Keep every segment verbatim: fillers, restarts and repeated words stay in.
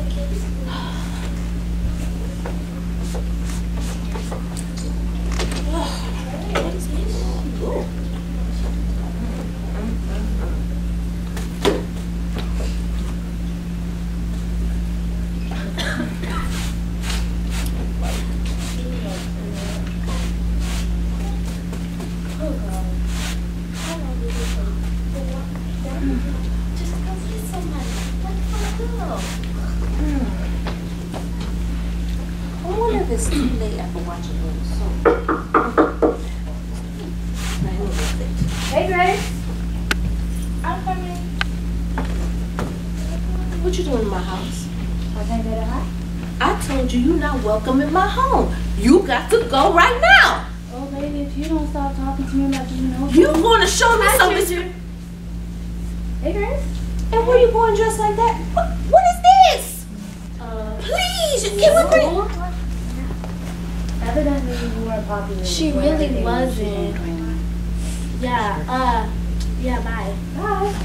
It's too late after watching the show. Hey, Grace. I'm coming. What you doing in my house? I can't get a hot. I told you you're not welcome in my home. You got to go right now. Oh, baby, if you don't stop talking to me about you know. You gonna show me some respect? Hey, Grace. And where you going dressed like that? What, what is this? Uh, Please, can we bring? Evidently, you weren't popular. She really wasn't. Yeah, uh, yeah, bye. Bye.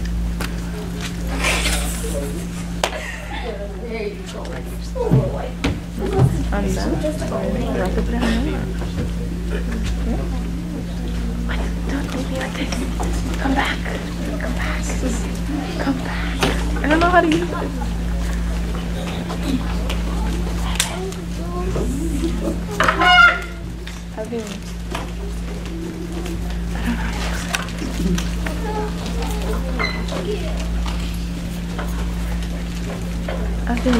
There you go. I'm done. Do I have to put it on? Don't leave me like this. Come back. Come back. Come back. I don't know how to use it. Have you? I don't know how to use it. Have you?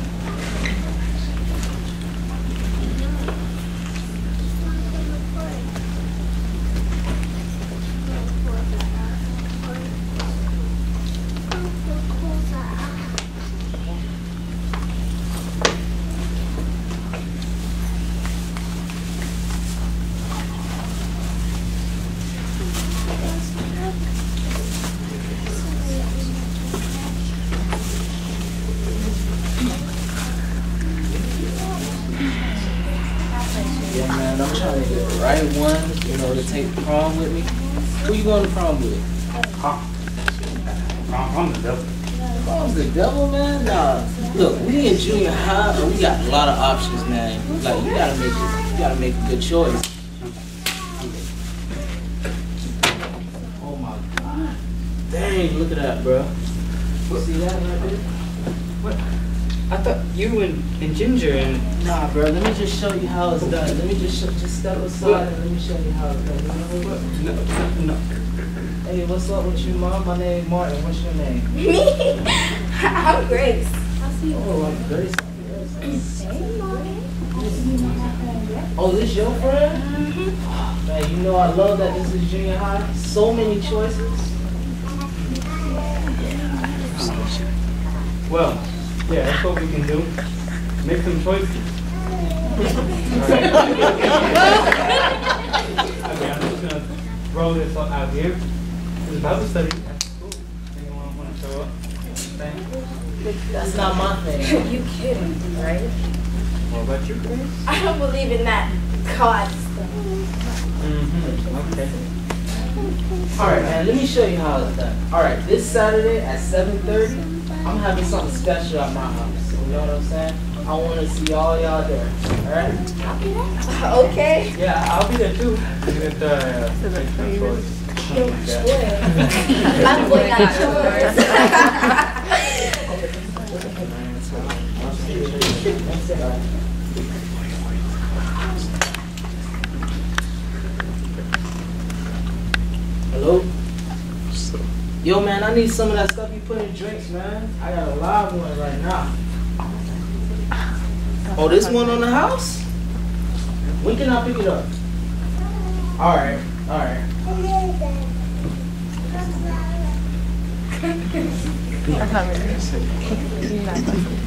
Yeah, man, I'm trying to get the right one, you know, to take prom with me. Who you going to prom with? Huh? I'm, I'm the devil. Prom's the devil, man? Nah. Look, we in junior high, but we got a lot of options, man. Like, you gotta make it, you gotta make a good choice. Oh my God. Dang, look at that, bro. See that right there? What? I thought you and, and Ginger and... Nah, bro, let me just show you how it's done. Let me just show, just step aside and let me show you how it's done. You know what? No, no. Hey, what's up with you, Mom? My name is Martin. What's your name? Me? I'm Grace. Oh, I'm Grace. Hey, Mommy. Oh, this your friend? Mm-hmm. Man, you know I love that this is junior high. So many choices. Well, yeah, that's what we can do. Make some choices. Okay, I'm just gonna throw this out here. This is Bible study at school. Anyone want to show up? Thank you. That's not my thing. You kidding, right? What about you, Grace? I don't believe in that God stuff. Mm-hmm. Okay. Alright, man, let me show you how it's done. Alright, this Saturday at seven thirty, I'm having something special at my house. You know what I'm saying? I want to see all y'all there. Alright? I'll be there. Okay. Yeah, I'll be there too. With, uh, make some choice. Something like that. My boy got yours. Hello? Yo, man, I need some of that stuff you put in drinks, man. I got a live one right now. Oh, this one on the house? When can I pick it up? Alright, alright. I'm not really interested. You're not interested.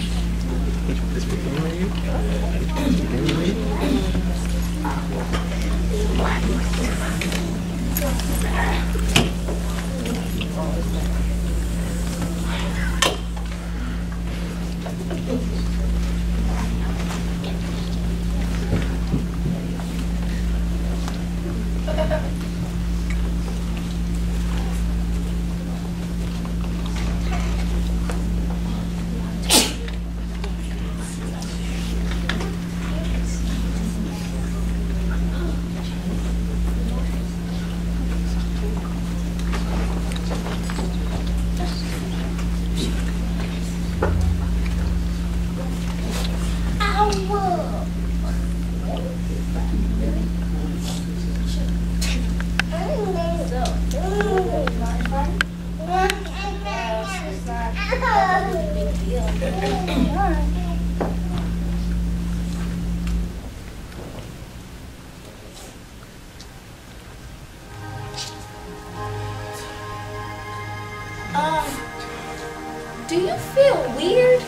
Um, do you feel weird?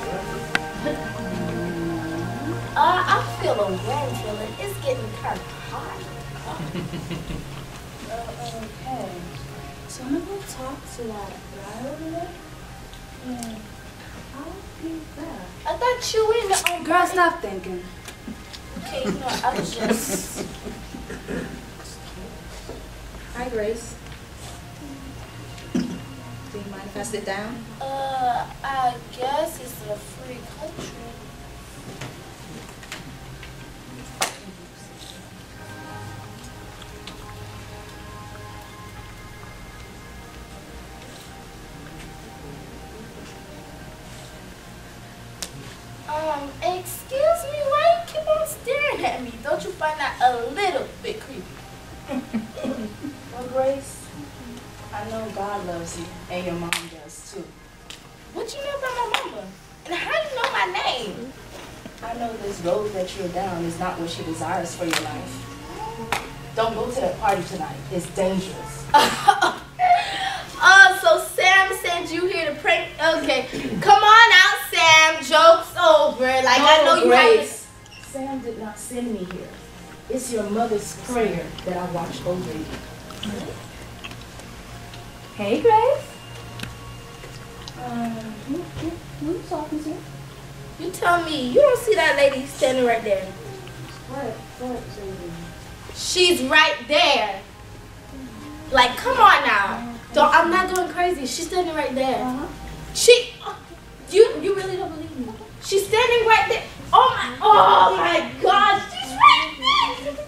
Uh, I feel a warm feeling. It's getting kind of hot. Uh, okay. So I'm gonna go talk to that guy over there. And I'll be back. I thought you were in the um, Girl, stop thinking. Okay, no, I was just. Hi, Grace. Do you mind if I sit down? Uh, I guess it's a free country. Um, excuse me, why you keep on staring at me? Don't you find that a little bit creepy? Well, Grace, I know God loves you, and your mom does too. What you know about my mama? And how you know my name? I know this road that you're down is not what she desires for your life. Don't go to that party tonight. It's dangerous. Oh, so Sam sent you here to prank? Okay, come on out, Sam. Joke's over. Like No, I know you Grace. Sam did not send me here. It's your mother's prayer that I watch over you. Hey, Grace. Um, who, who, who you talking to? You tell me you don't see that lady standing right there. What? What, lady? She's right there. Like, come on now. Don't, I'm not going crazy. She's standing right there. Uh-huh. She, you, you really don't believe me? She's standing right there. Oh my, oh my God, she's right there.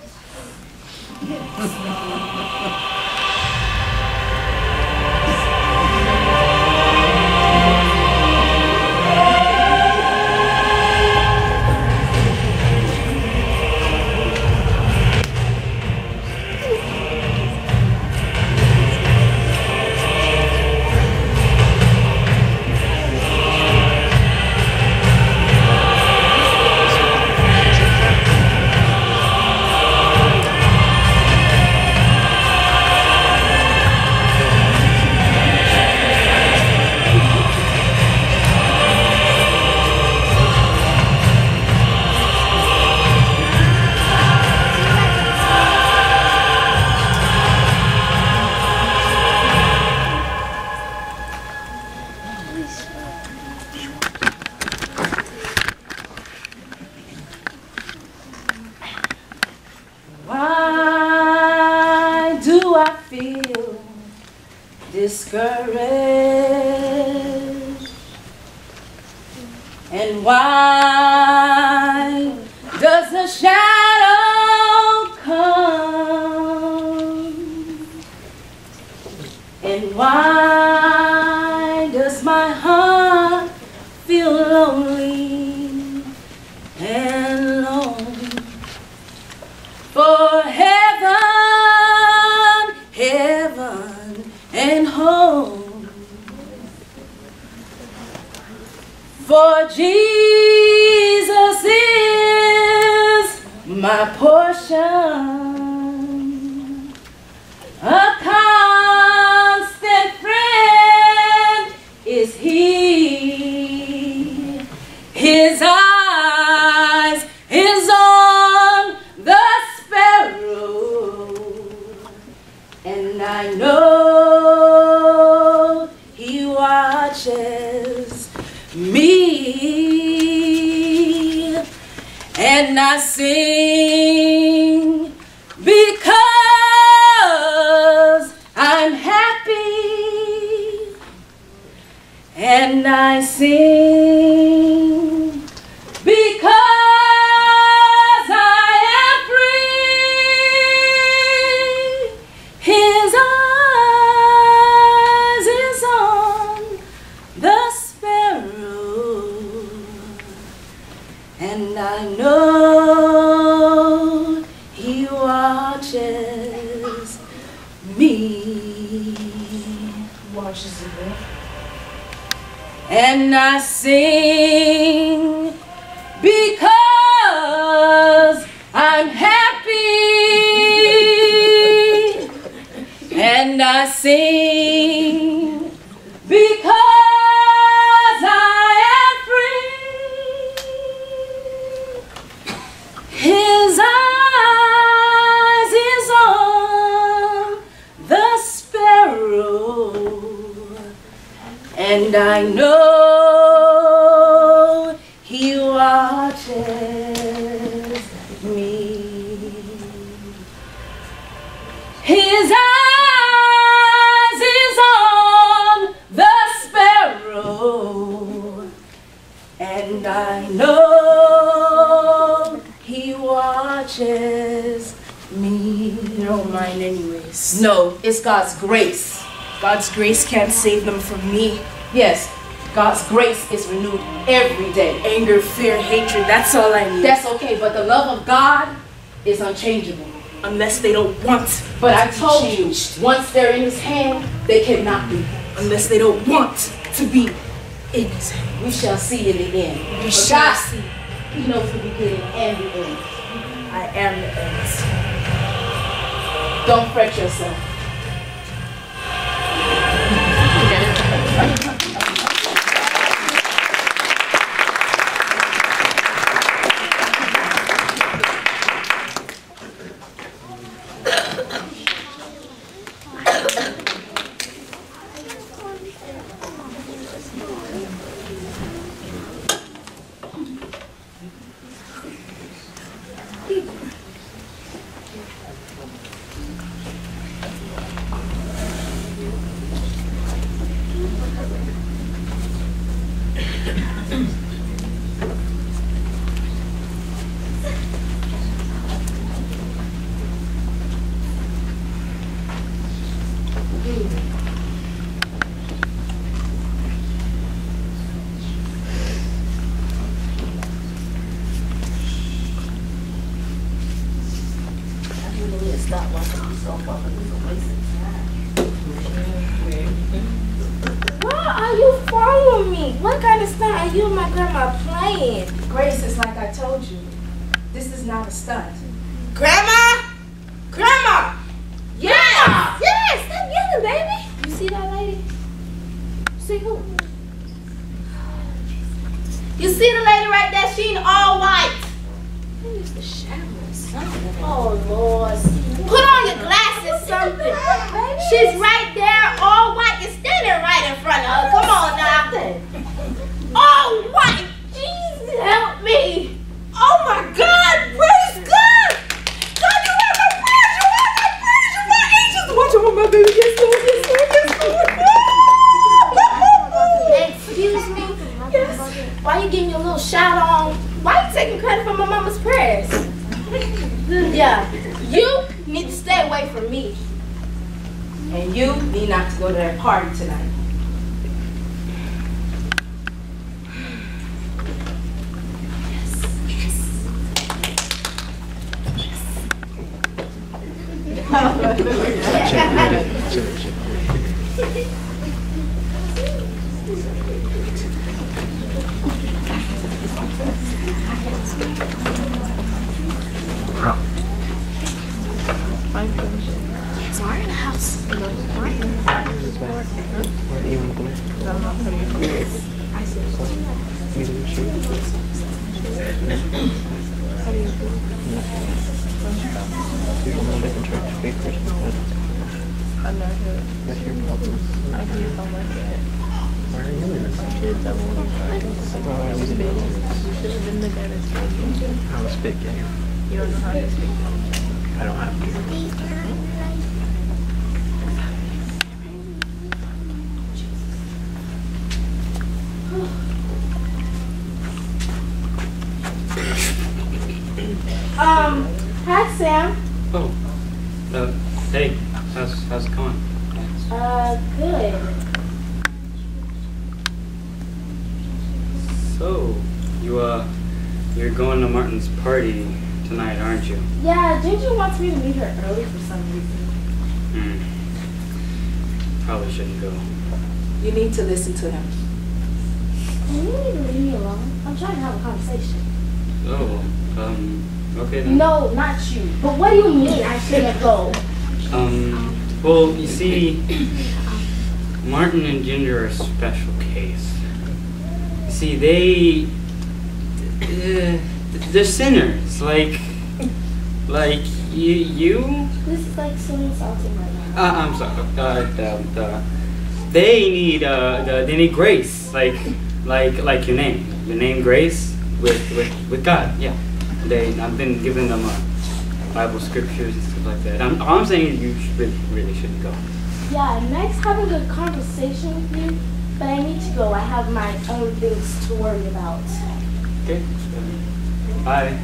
Why do I feel discouraged? And why does the shadow come? And why does my heart feel lonely and lonely? For heaven, heaven and home. For Jesus is my portion, a constant friend is He. His eyes is on the sparrow, and I know He watches me, and I sing because I'm happy, and I sing because I am free. His eyes is on the sparrow, and I know He watches me. Watches me. And I sing watches me. His eyes is on the sparrow, and I know he watches me. You don't mind anyways. No, it's God's grace. God's grace can't save them from me. Yes, God's grace is renewed every day. Anger, fear, hatred, that's all I need. That's okay, but the love of God is unchangeable. Unless they don't want. But I to be told changed. you, once they're in his hand, they cannot be. Unless they don't want to be in his hand. We shall see in the end. We But shall God, see. he knows the beginning and the end. I am the end. Don't fret yourself. Why are you following me? What kind of stunt are you and my grandma playing? Grace, it's like I told you. This is not a stunt. Grandma? Grandma! Yeah! Yes! Stop yelling, baby! You see that lady? See who? You see the lady right there? She in all white. Who is the shadow or something? Oh, Lord. Put on your glasses, something. She's right there, all white. You're standing right in front of her. Come on now. All white. Jesus, help me. Oh, my God. Praise God. God, you have my prayers. You have my prayers. You my angels. Watch over my baby. Yes, Lord. Yes, Lord. Yes, Lord. Excuse me. Yes. Why you giving me a little shout on? Why you taking credit for my mama's prayers? Yeah. You need to stay away from me. And you need not to go to that party tonight. Um, hi Sam. Oh, uh, hey, how's, how's it going? Uh, good. So, you, uh, you're going to Martin's party tonight, aren't you? Yeah, Ginger wants me to meet her early for some reason. Hmm. Probably shouldn't go. You need to listen to him. Can you need to leave me alone? I'm trying to have a conversation. Oh, um, okay then. No, not you. But what do you mean I shouldn't go? Um, well, you see, Martin and Ginger are a special case. You see, they, uh, they're sinners, like, like you, you? This is like so insulting right now. Uh, I'm sorry, uh, the, the, they need, uh, the, they need grace, like, like, like your name. Your name, Grace? with, with, with God, yeah. They, I've been giving them uh, Bible scriptures and stuff like that. I'm, all I'm saying is you should really, really shouldn't go. Yeah, nice having a conversation with you, but I need to go. I have my own things to worry about. Okay. Bye.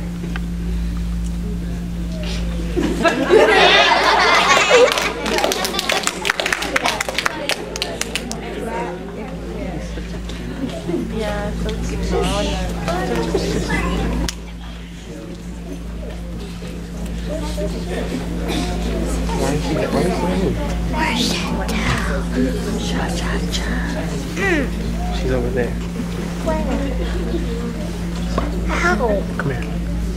Yeah, so small. She's over there. How? Come here.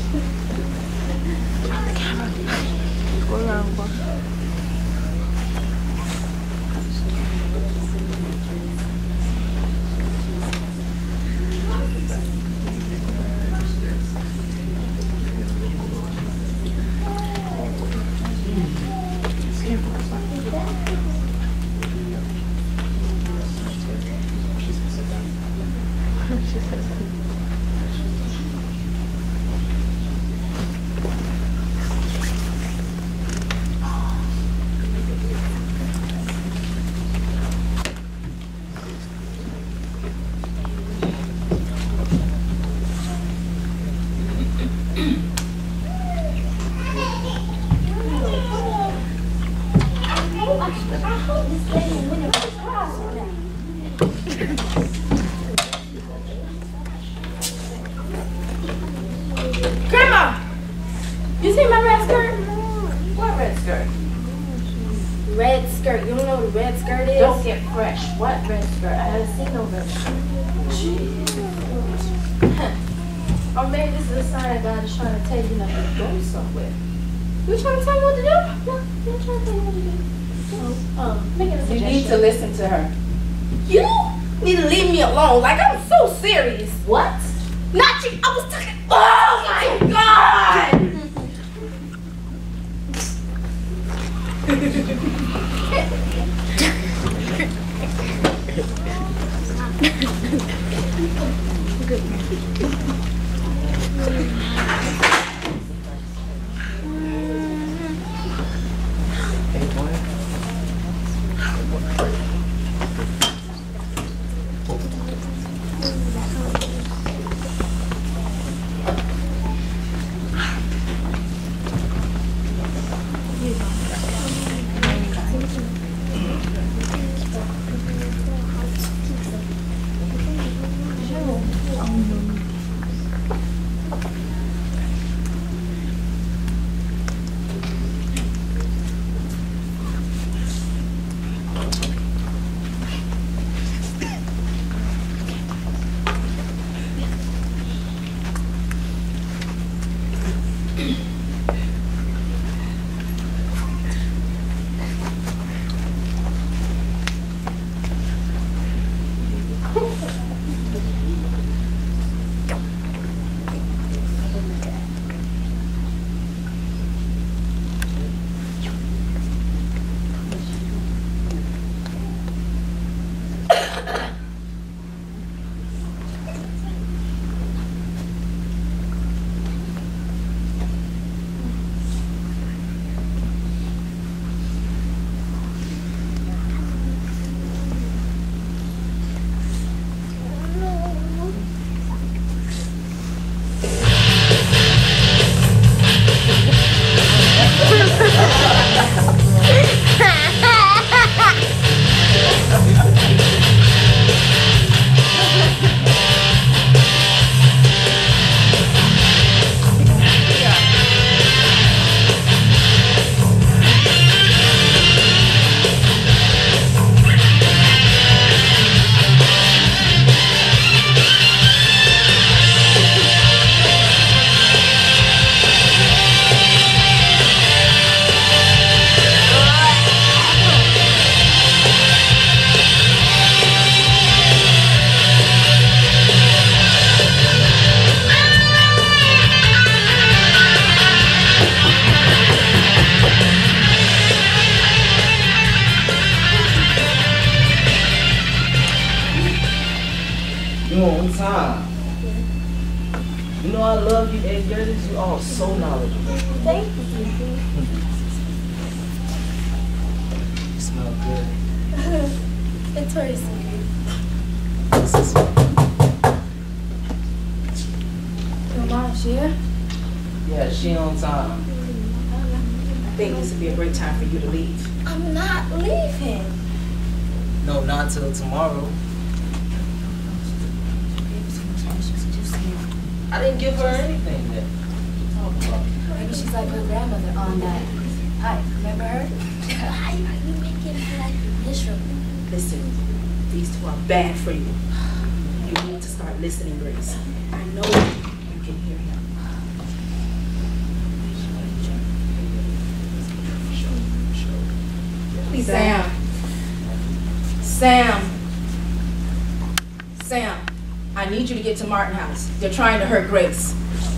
Grandma! You see my red skirt? What red skirt? Red skirt. You don't know what a red skirt is? Don't get fresh. What red skirt? I haven't seen no red skirt. Or maybe this is a sign God is trying to tell you not to go somewhere. You trying to tell me what to do? No, you're trying to tell me what to do. Oh, oh, making a You suggestion. need to listen to her. You need to leave me alone. Like, I'm so serious. What? Not you. I was talking. Oh my God! One time. You know I love you, Hey Gertis. You all so knowledgeable. Thank you, Sissy. You smell good. It's very sweet. Your mom's here? Yeah, she on time. I think this would be a great time for you to leave. I'm not leaving. No, not till tomorrow. I didn't give her anything then. Maybe she's like her grandmother on that hike. Remember her? Why are you making me like miserable? Listen, these two are bad for you. You need to start listening, Grace. I know you can hear him. Sam. Sam. Sam. I need you to get to Martin House. They're trying to hurt Grace.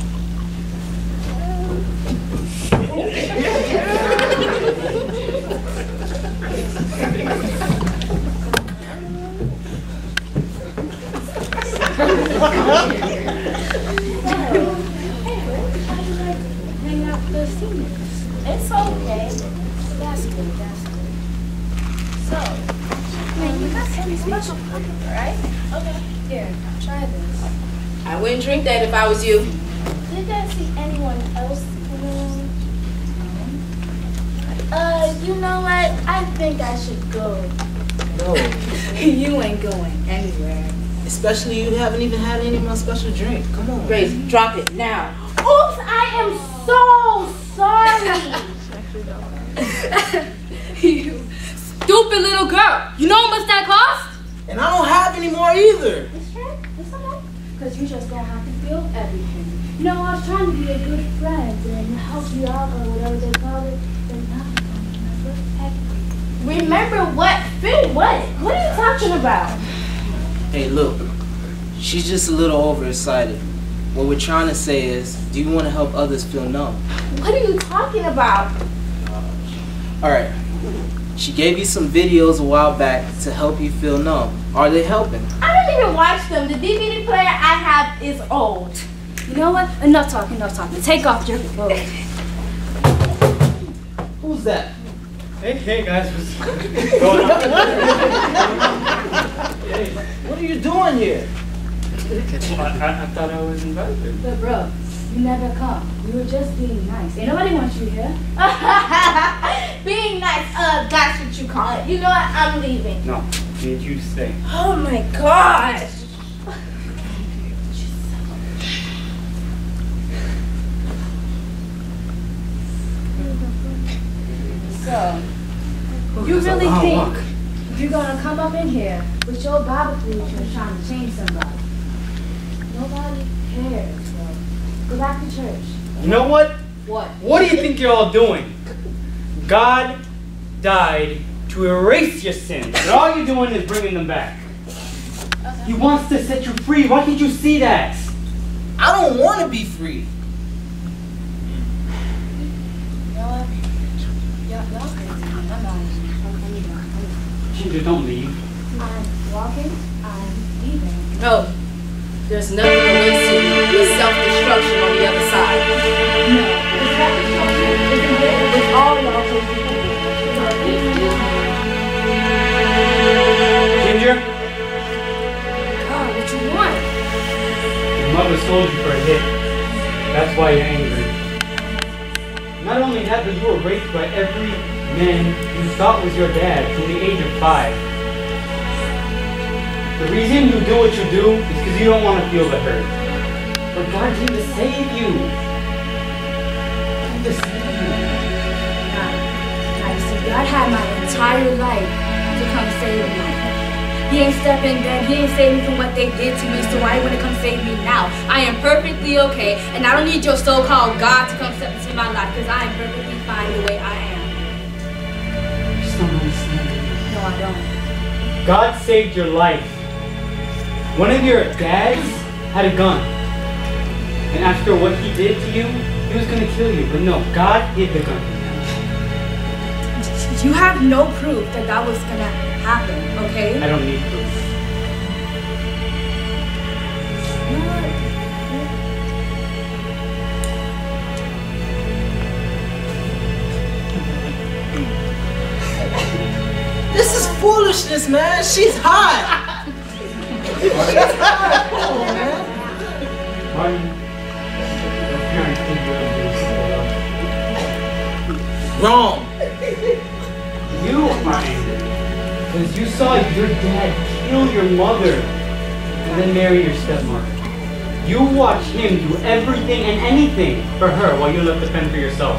Hang out with the seniors. It's okay. That's good, that's good. So, man, you got some special pumpkin, right? Okay, here, try this. I wouldn't drink that if I was you. Did I see anyone else in the room? Uh, you know what? I think I should go. No. You ain't going anywhere. Especially you haven't even had any of my special drink. Come on. Grace, drop it now. Oops, I am so sorry. You stupid little girl. You know how much that cost? And I don't have any more either. It's right. It's okay. Because you just don't have to feel everything. You know, I was trying to be a good friend and help you out or whatever they call it. But now you don't remember. Remember what? Feel what? What are you talking about? Hey, look. She's just a little overexcited. What we're trying to say is, do you want to help others feel numb? What are you talking about? Alright. She gave you some videos a while back to help you feel numb. Are they helping? I don't even watch them. The D V D player I have is old. You know what? Enough talking, enough talking. Take off your clothes. Who's that? Hey, hey guys, what's going on? Hey, What are you doing here? well, I, I, I thought I was invited. But bro, you never come. You were just being nice. Ain't nobody wants you here. Being nice, uh, that's what you call it. You know what? I'm leaving. No, I need you to stay. Oh my gosh. So, Ooh, you that's a really long think walk. you're gonna come up in here with your Bible preaching trying to change somebody? Nobody cares, bro. Go back to church. You know what? What? What do you think you're all doing? God died to erase your sins, and all you're doing is bringing them back. He wants to set you free. Why can't you see that? I don't want to be free. You know what? Y'all, y'all crazy. I'm not. I'm leaving. I'm leaving. Ginger, don't leave. I'm walking. I'm leaving. No. There's nothing awaits you with self-destruction on the other side. No, the self-destruction isn't there with all y'all taking Ginger, God, what you want? your mother sold you for a hit. That's why you're angry. Not only that, but you were raped by every man you thought was your dad from the age of five. The reason you do what you do is because you don't want to feel the hurt. But God came to save you. Came to save you. Guys, so God had my entire life to come save me. He ain't step in then. He ain't save me from what they did to me, so why you want to come save me now? I am perfectly okay, and I don't need your so-called God to come step into my life, because I am perfectly fine the way I am. You just don't understand. No, I don't. God saved your life. One of your dads had a gun. And after what he did to you, he was going to kill you. But no, God hid the gun. You have no proof that that was gonna happen, okay? I don't need proof. You know what? foolishness, man. She's hot. She's hot. Come on, man. Martin, your parents think you're doing something wrong. Wrong. You are angry because you saw your dad kill your mother and then marry your stepmother. You watched him do everything and anything for her while you left the pen for yourself.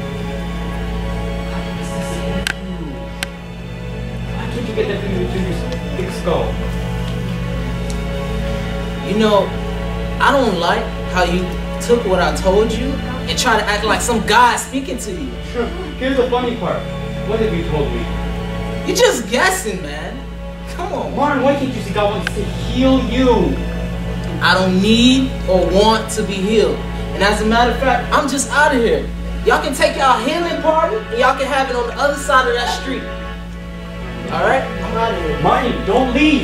Why can't you get that thing into your thick skull? You know, I don't like how you took what I told you and try to act like some guy speaking to you. Sure. Here's the funny part. What have you told me? You're just guessing, man. Come on, Martin, why can't you see God wants to heal you? I don't need or want to be healed. And as a matter of fact, I'm just out of here. Y'all can take y'all healing party and y'all can have it on the other side of that street. Alright? I'm out of here. Martin, don't leave!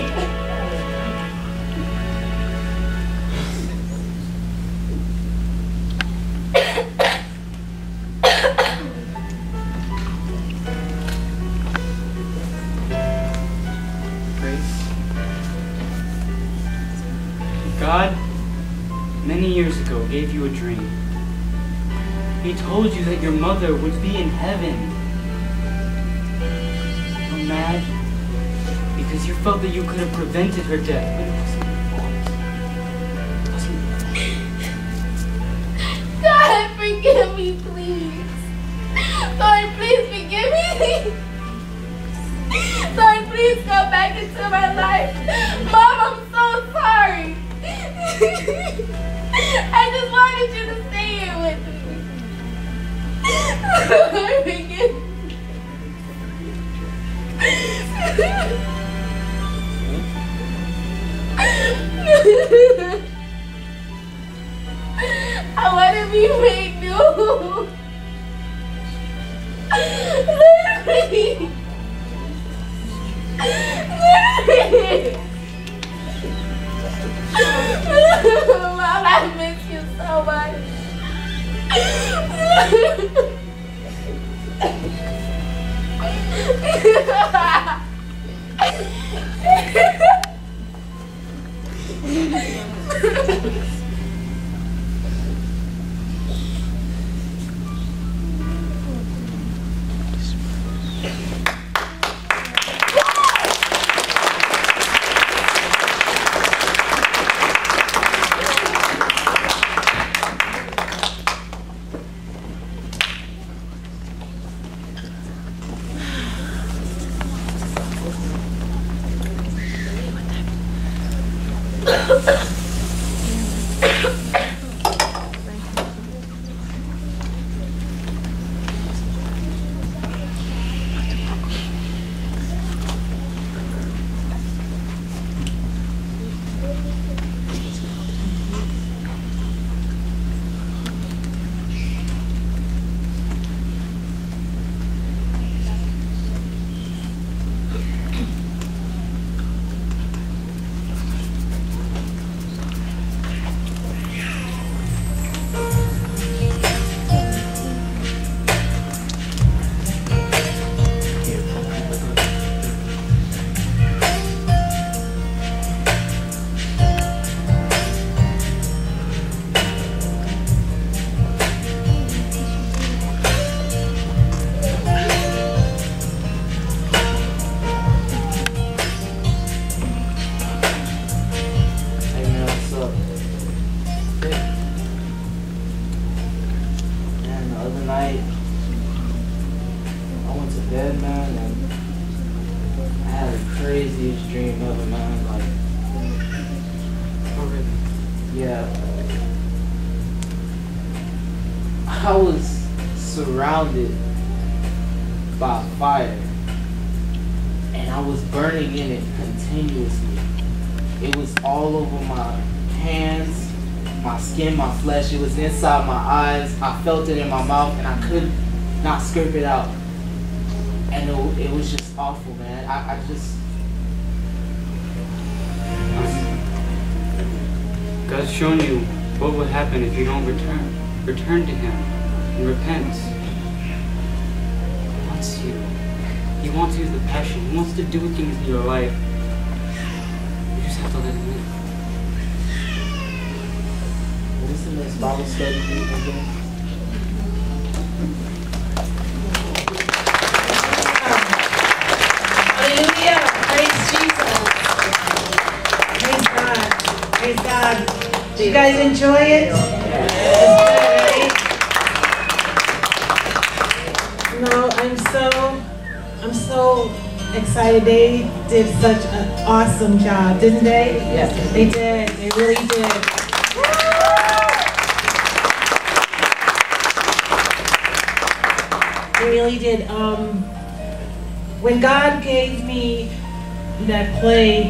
God, many years ago, gave you a dream. He told you that your mother would be in heaven. You're mad because you felt that you could have prevented her death, but it wasn't your fault. It wasn't your fault. God, forgive me, please. Lord, please forgive me. Lord, please go back into my life. Mom, I'm so sorry. I just wanted you to stay here with me. Lord, forgive me. I want to be made new. Lord, please. Mom, I miss you so much. I was surrounded by fire and I was burning in it continuously. It was all over my hands, my skin, my flesh. It was inside my eyes. I felt it in my mouth and I could not scrape it out. And it, it was just awful, man. I, I just... God's shown you what would happen if you don't return. Return to Him and repent. He wants you. He wants to use the passion. He wants to do things in your life. You just have to let him in. What is the next Bible study again? Hallelujah. Praise Jesus. Praise God. Praise God. Did you guys enjoy it? Yes. No, I'm so, I'm so excited. They did such an awesome job, didn't they? Yes. They did. They really did. They really did. Um, when God gave me that play,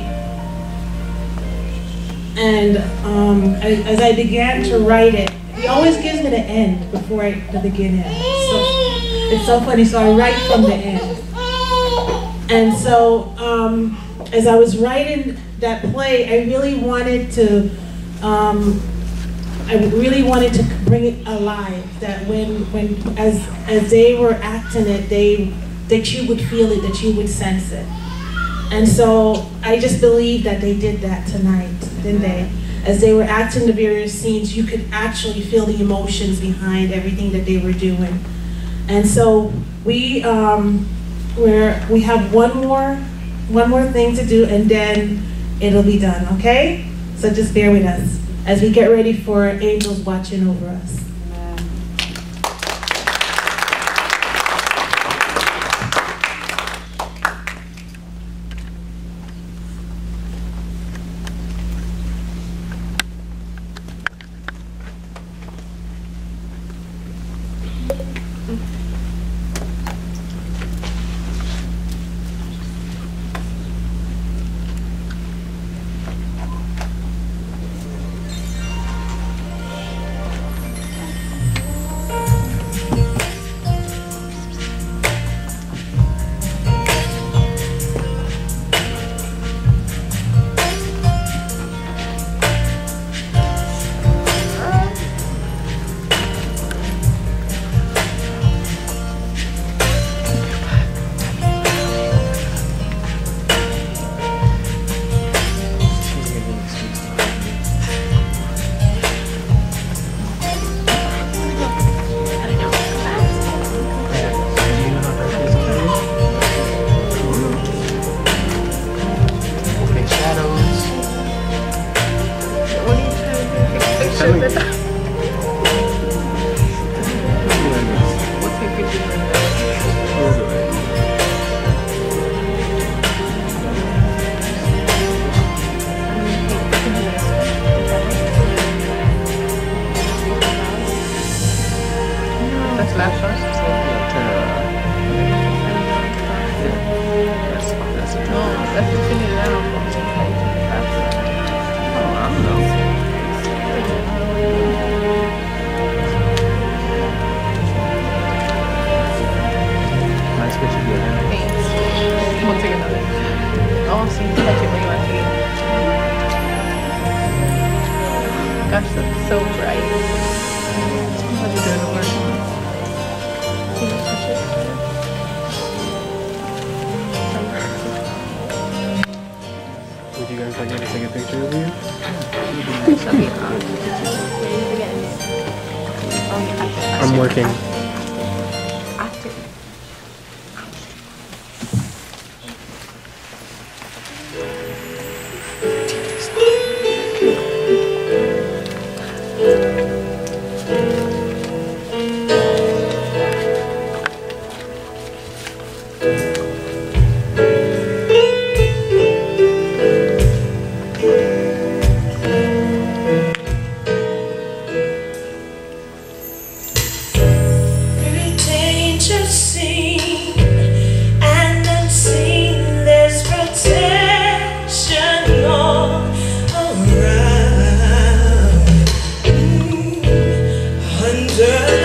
and um, as, as I began to write it, He always gives me the end before I, the beginning. So it's so funny. So I write from the end. And so um, as I was writing that play, I really wanted to, um, I really wanted to bring it alive. That when, when as as they were acting it, they that you would feel it, that you would sense it. And so I just believe that they did that tonight, didn't they? As they were acting the various scenes, you could actually feel the emotions behind everything that they were doing. And so we um, we're, we have one more one more thing to do, and then it'll be done. Okay? So just bear with us as we get ready for angels watching over us. I'm working. Under